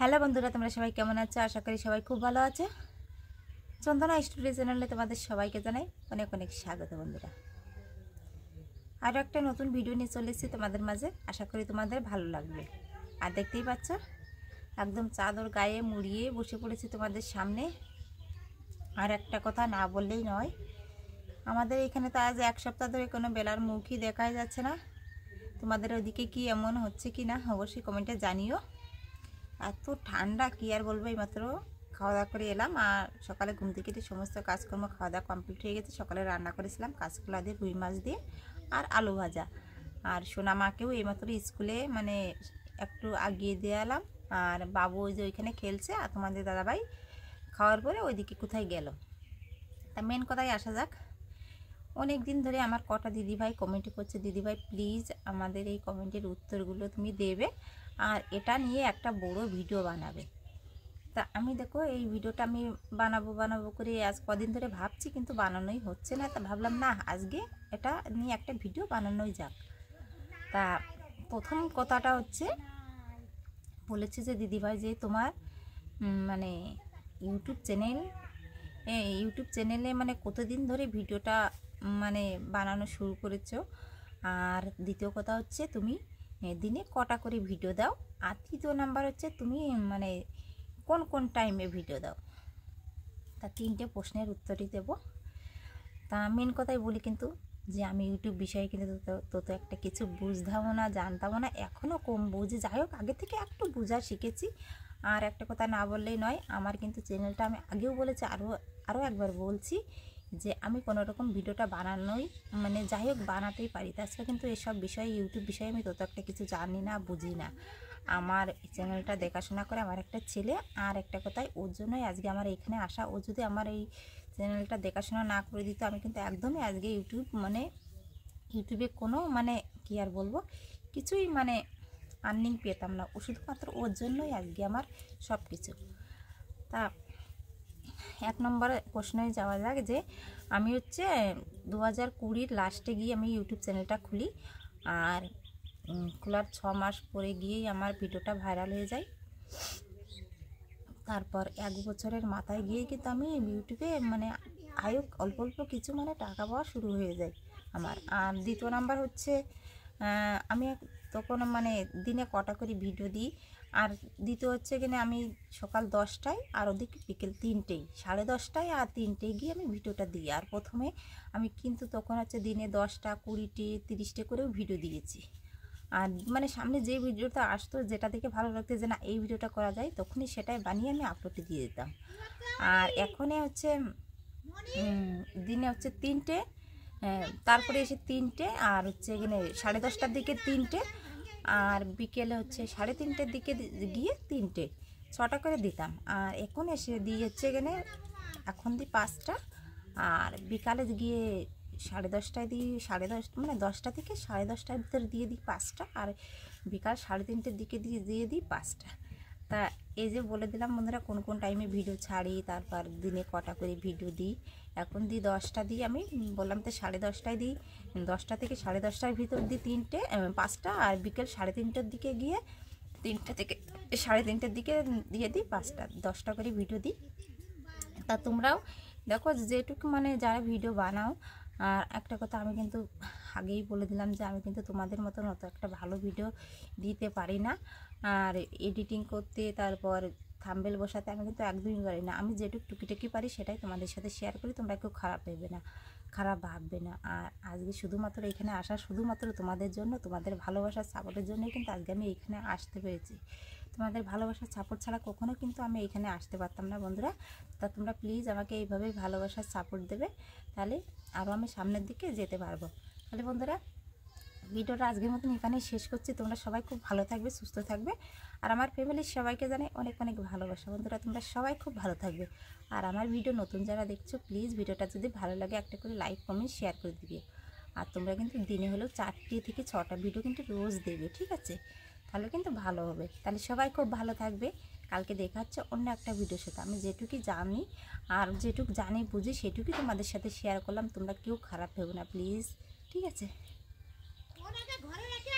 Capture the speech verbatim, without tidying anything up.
Hello বন্ধুরা, তোমরা সবাই কেমন আছো? আশা করি সবাই খুব ভালো আছে। চন্দনা স্টুডিও চ্যানেলে তোমাদের সবাইকে জানাই অনেক অনেক স্বাগত। বন্ধুরা, আরও একটা নতুন ভিডিও নিয়ে চলে এসেছি তোমাদের মাঝে। আশা করি তোমাদের ভালো লাগবে। আর দেখতেই পাচ্ছ, একদম চাদর গায়ে মুড়িয়ে বসে পড়েছি তোমাদের সামনে। আর একটা কথা না বললেই নয়, আমাদের এখানে তো আজ এক সপ্তাহ ধরে কোনো বেলার মুখই দেখাই যাচ্ছে না। তোমাদের ওইদিকে কি এমন হচ্ছে কি না অবশ্যই কমেন্টে জানিও। এত ঠান্ডা কি আর বলবো। এইমাত্র খাওয়া দাওয়া করে এলাম, আর সকালে ঘুম থেকে সমস্ত কাজকর্ম খাওয়া দাওয়া কমপ্লিট হয়ে গেছে। সকালে রান্না করেছিলাম কাঁচকলা দিয়ে, রুই মাছ দিয়ে আর আলু ভাজা। আর সোনা মাকেও এইমাত্র স্কুলে মানে একটু আগিয়ে দিয়ে এলাম। আর বাবু ওই যে ওইখানে খেলছে, আর তোমাদের দাদাভাই খাওয়ার পরে ওইদিকে কোথায় গেল। তা মেন কথায় আসা যাক। অনেক দিন ধরে আমার কটা দিদিভাই কমেন্ট করছে, দিদিভাই প্লিজ আমাদের এই কমেন্টের উত্তরগুলো তুমি দেবে, আর এটা নিয়ে একটা বড় ভিডিও বানাবে। তা আমি দেখো এই ভিডিওটা আমি বানাবো বানাবো করে আজ কদিন ধরে ভাবছি, কিন্তু বানানোই হচ্ছে না। তা ভাবলাম না, আজকে এটা নিয়ে একটা ভিডিও বানানোই যাক। তা প্রথম কথাটা হচ্ছে, বলেছে যে দিদিভাই যে তোমার মানে ইউটিউব চ্যানেল ইউটিউব চ্যানেলে মানে কতদিন ধরে ভিডিওটা মানে বানানো শুরু করেছো, আর দ্বিতীয় কথা হচ্ছে তুমি দিনে কটা করে ভিডিও দাও, আর তৃতীয় নাম্বার হচ্ছে তুমি মানে কোন কোন টাইমে ভিডিও দাও। তা তিনটে প্রশ্নের উত্তরই দেব। তা মেন কথাই বলি কিন্তু, যে আমি ইউটিউব বিষয়ে কিন্তু তো তো একটা কিছু বুঝতামও না, জানতামও না, এখনও কম বুঝি। যাই হোক, আগে থেকে একটু বোঝা শিখেছি। আর একটা কথা না বললেই নয়, আমার কিন্তু চ্যানেলটা আমি আগেও বলেছি, আরও আরও একবার বলছি যে আমি কোনো রকম ভিডিওটা বানানোই মানে যাই হোক বানাতেই পারি। তাছাড়া কিন্তু এসব বিষয়ে ইউটিউব বিষয়ে আমি তত একটা কিছু জানি না, বুঝি না। আমার চ্যানেলটা দেখাশোনা করে আমার একটা ছেলে। আর একটা কথাই, ওর জন্যই আজকে আমার এখানে আসা। ও যদি আমার এই চ্যানেলটা দেখাশোনা না করে দিত, আমি কিন্তু একদমই আজকে ইউটিউব মানে ইউটিউবে কোনো মানে কি আর বলবো কিছুই মানে আর্নিং পেতাম না। ও শুধুমাত্র ওর জন্যই আজকে আমার সব কিছু। তা এক নম্বর প্রশ্নে যাওয়া যাক, যে আমি হচ্ছে দু হাজার কুড়ির লাস্টে গিয়ে আমি ইউটিউব চ্যানেলটা খুলি। আর খোলার ছ মাস পরে গিয়েই আমার ভিডিওটা ভাইরাল হয়ে যায়। তারপর এক বছরের মাথায় গিয়ে কিন্তু আমি ইউটিউবে মানে আয় অল্প অল্প কিছু মানে টাকা পাওয়া শুরু হয়ে যায় আমার। আর দ্বিতীয় নাম্বার হচ্ছে, আমি তখন মানে দিনে কটা করে ভিডিও দিই। আর দ্বিতীয় হচ্ছে কিনা, আমি সকাল দশটায় আর ওদিকে বিকেল তিনটেই, সাড়ে দশটায় আর তিনটেয় গিয়ে আমি ভিডিওটা দিই। আর প্রথমে আমি কিন্তু তখন হচ্ছে দিনে দশটা কুড়িটি তিরিশটা করেও ভিডিও দিয়েছি। আর মানে সামনে যে ভিডিওটা আসতো, যেটা দেখে ভালো লাগতো যে না এই ভিডিওটা করা যায়, তখনই সেটাই বানিয়ে আমি আপলোডে দিয়ে দিতাম। আর এখনে হচ্ছে দিনে হচ্ছে তিনটে, তারপরে এসে তিনটে, আর হচ্ছে এখানে সাড়ে দশটার দিকে তিনটে, আর বিকেলে হচ্ছে সাড়ে তিনটের দিকে গিয়ে তিনটে, ছটা করে দিতাম। আর এখন এসে দিয়ে হচ্ছে এখানে এখন দিই পাঁচটা, আর বিকালে গিয়ে সাড়ে দশটায় দিই, সাড়ে দশ মানে দশটা থেকে সাড়ে দশটার ভিতরে দিয়ে দিই পাঁচটা, আর বিকাল সাড়ে তিনটের দিকে দিয়ে দিয়ে দিই পাঁচটা। তা এই যে বলে দিলাম বন্ধুরা কোন কোন টাইমে ভিডিও ছাড়ি, তারপর দিনে কটা করে ভিডিও দিই। এখন দিই দশটা দিই, আমি বললাম তো সাড়ে দশটায় দিই, দশটা থেকে সাড়ে দশটার ভিতর দিই তিনটে পাঁচটা, আর বিকেল সাড়ে তিনটের দিকে গিয়ে তিনটে থেকে সাড়ে তিনটের দিকে দিয়ে দিই পাঁচটা, দশটা করে ভিডিও দিই। তা তোমরাও দেখো যেটুকু মানে যারা ভিডিও বানাও। আর একটা কথা আমি কিন্তু আগেই বলে দিলাম যে আমি কিন্তু তোমাদের মতন অত একটা ভালো ভিডিও দিতে পারি না। আর এডিটিং করতে, তারপর থাম্বনেল বসাতে আমি কিন্তু একদমই পারি না। আমি যেটুকু টুকিটাকি পারি সেটাই তোমাদের সাথে শেয়ার করি, তোমরা কেউ খারাপ ভেবে না, খারাপ ভাববে না। আর আজকে শুধুমাত্র এখানে আসা শুধুমাত্র তোমাদের জন্য, তোমাদের ভালোবাসার সাপোর্টের জন্যই কিন্তু আজকে আমি এখানে আসতে পেরেছি। তোমাদের ভালোবাসার সাপোর্ট ছাড়া কখনো কিন্তু আমি এখানে আসতে পারতাম না বন্ধুরা। তা তোমরা প্লিজ আমাকে এইভাবেই ভালোবাসার সাপোর্ট দেবে, তাহলে আরও আমি সামনের দিকে যেতে পারবো। তাহলে বন্ধুরা, ভিডিওটা আজকের মতন এখানেই শেষ করছি। তোমরা সবাই খুব ভালো থাকবে, সুস্থ থাকবে। আর আমার ফ্যামিলির সবাইকে জানাই অনেক অনেক ভালোবাসা। বন্ধুরা, তোমরা সবাই খুব ভালো থাকবে। আর আমার ভিডিও নতুন যারা দেখছো, প্লিজ ভিডিওটা যদি ভালো লাগে একটা করে লাইক কমেন্ট শেয়ার করে দিবে। আর তোমরা কিন্তু দিনে হলেও চারটে থেকে ছটা ভিডিও কিন্তু রোজ দেবে, ঠিক আছে? তাহলে কিন্তু ভালো হবে। তাহলে সবাই খুব ভালো থাকবে। কালকে দেখা হচ্ছে অন্য একটা ভিডিওর সাথে। আমি যেটুকুই জানি আর যেটুকু জানি বুঝি সেটুকুই তোমাদের সাথে শেয়ার করলাম। তোমরা কেউ খারাপ ভেবো না প্লিজ, ঠিক আছে?